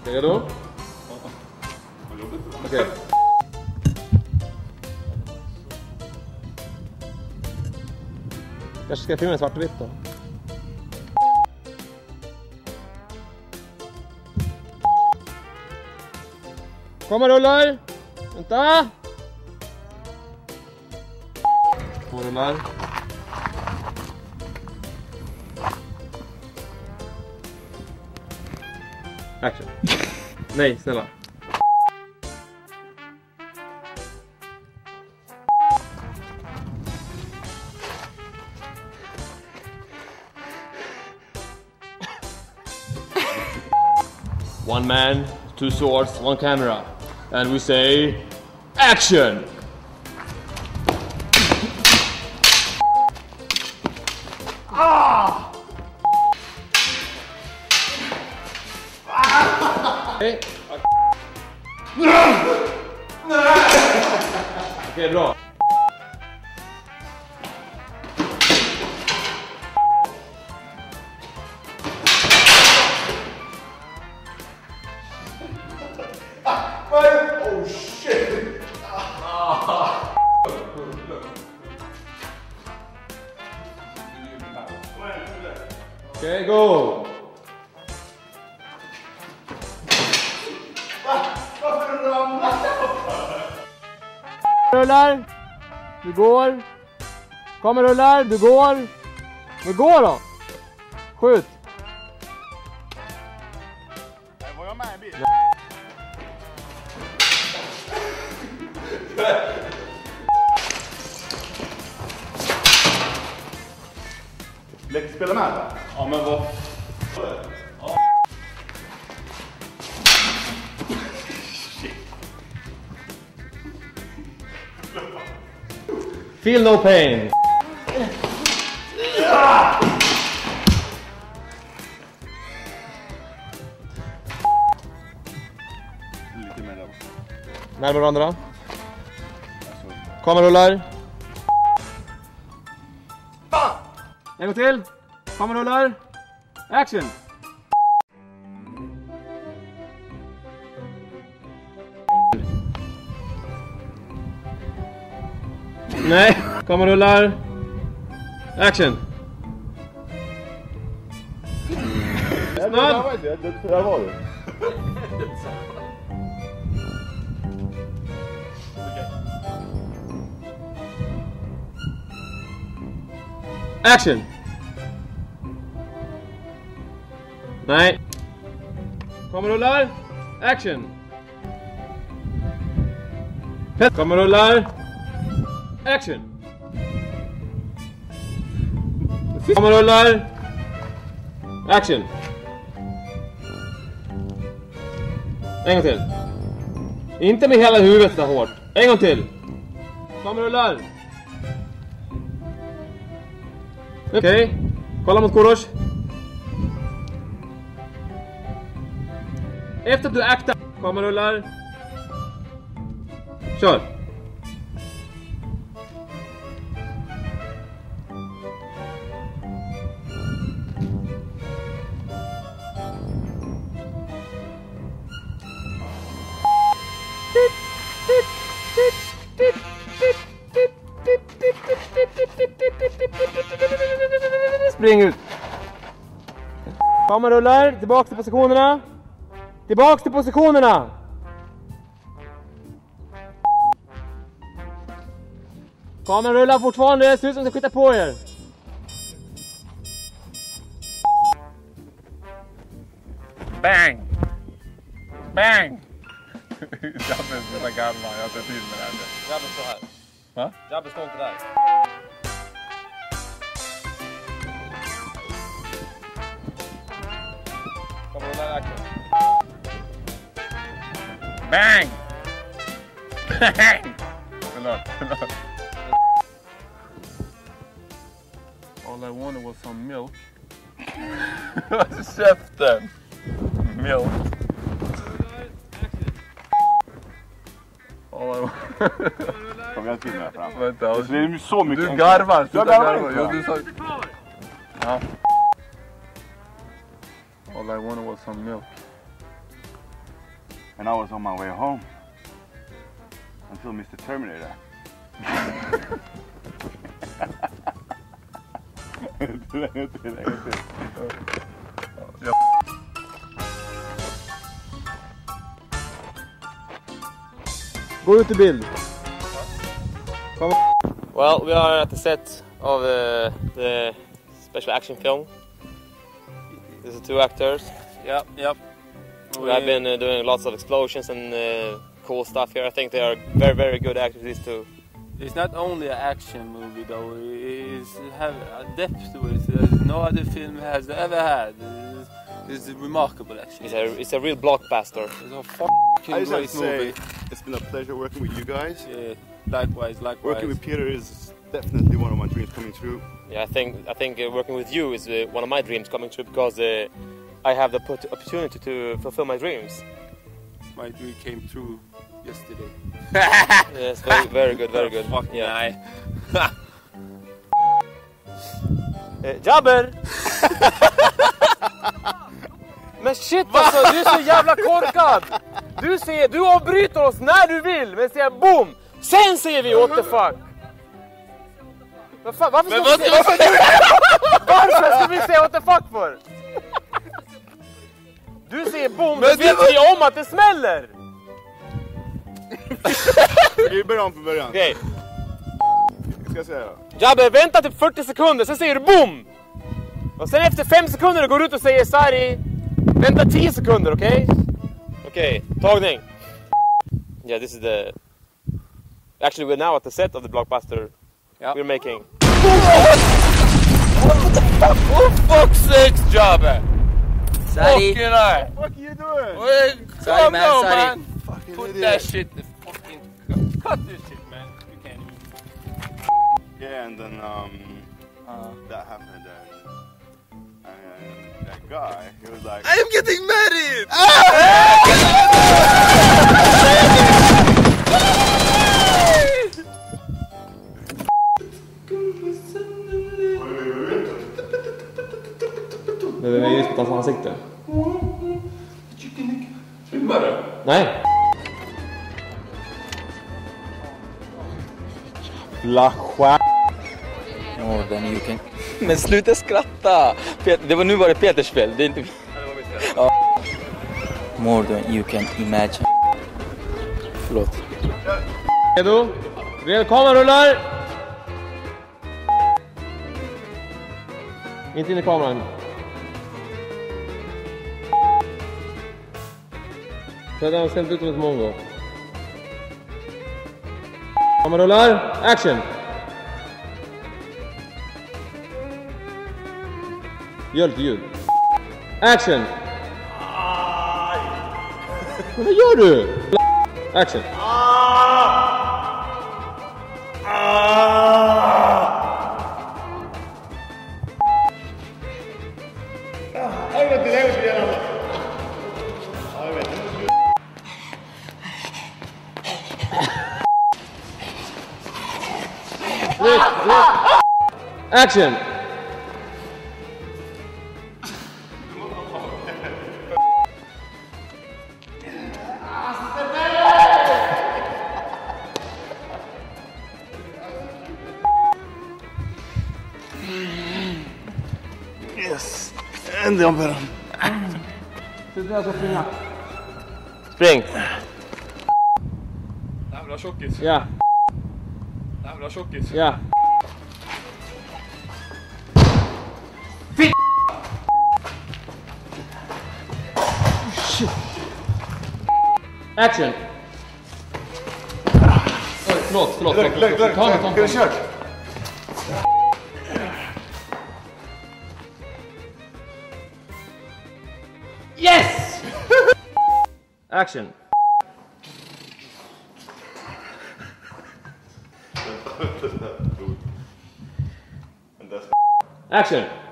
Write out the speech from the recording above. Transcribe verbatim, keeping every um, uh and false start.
Är du redo? Okej. Okay. Kanske ska jag filma i svart och vitt då. Kommer rullar. Vänta. Två rullar. Action. Nej, snälla. One man, two swords, one camera. And we say, action! Ah! Okej, okay, bra. Oh shit! Okay, go! Varför ramlar jag? Rullar, du går. Kommer rullar, du går. Du går då. Skjut. Var jag med i bilen? Lägg spela med då? Ja, men vad... Ja. Feel no pain. Ja! Lite mer där. Närmare varandra. Kamerarullar. En gång till. Kamerarullar. Action. Nej, kamerarullar. Action. Snabb. Det där var det. Action. Nej. Kamerarullar. Action. Kamerarullar. Action. Kamerarullar. Action. En gång till. Inte med hela huvudet där hårt. En gång till. Kamerarullar. Okej. Okay. Kolla mot Korosh. Efter att du aktar. Kamerarullar. Kör. Spring ut. Kamerarullar, tillbaks till positionerna. Tillbaks till positionerna. Kameran rullar fortfarande, det ser ut som att skjuta på er. Bang! Bang! Jabbe sluta gamla, jag tar till med det här. Jabbe står här. Va? Jabbe står inte där. Kommer du lära action? Bang! Bang! Förlåt, förlåt. All I wanted was some milk. Käften! Milk. All I wanted... Kom jag till med fram. Vänta, Det är så mycket. du garvar. Jag garvar inte. Ja, du sa... Ja. All I wanted was some milk. And I was on my way home until Mister Terminator. Gå ut i bild. Kom. Well, we are at the set of uh, the special action film. These are two actors. Yep, yep. We have been uh, doing lots of explosions and uh, cool stuff here. I think they are very, very good actors, these two. It's not only an action movie though, it has a depth to it that no other film has ever had. It's, it's remarkable actually. It's a, it's a real blockbuster. It's a fucking I just have great to say, movie. it's been a pleasure working with you guys. Yeah, likewise, likewise. Working with Peter is definitely one of my dreams coming true. Yeah, I think I think uh, working with you is uh, one of my dreams coming true because uh, I have the put opportunity to fulfill my dreams. My dream came true yesterday. Yes, very, very good, very good. Fuck Yeah. nej. Eh, Jabber! Men shit alltså, du är så jävla korkad! Du säger, du avbryter oss när du vill, men säger boom! Sen säger vi what the fuck! Vad fan, varför ska, vi säga, varför, varför ska vi säga what the fuck för? Du säger boom, men vet vi om att det smäller! Vi börjar om från början. Okej. Okay. Ska jag säga? Jabber, vänta typ fyrtio sekunder, sen säger du boom! Och sen efter fem sekunder går du ut och säger sorry. Vänta tio sekunder, okej? Okay? Okej, okay, tagning. Yeah, this is the... Actually, we're now at the set of the blockbuster yep. we're making. What the fuck? For fuck's sakes, Jabber! Sorry. Fucking eye. What are you doing? Well, Sorry, calm man, down, sorry. man. Fucking Put idiot. that shit in the fucking... Cut this shit, man. You can't even... Yeah, and then um, Uh, that happened and, and that guy, he was like, I am getting married! Det är just på hans ansikte. Filmar du? Nej. Flascha. More than you can... Men sluta skratta! Pet- det var nu var det Peters fel, det är inte... Ja. More than you can imagine. Förlåt. Redo? Redo, kameran rullar! Inte in i kameran. Så den har sett ut som ett mongo. Kameran rullar, action! Gör lite ljud. Action! Men vad gör du? Action! Action! Yes, äntligen på den. Spring! Jävla tjockis. Ja, Jävla tjockis. ja. Shit. Action! Oj, förlåt, förlåt, förlåt, förlåt. Ta det, ta det, ta det. Yes! Action! Action!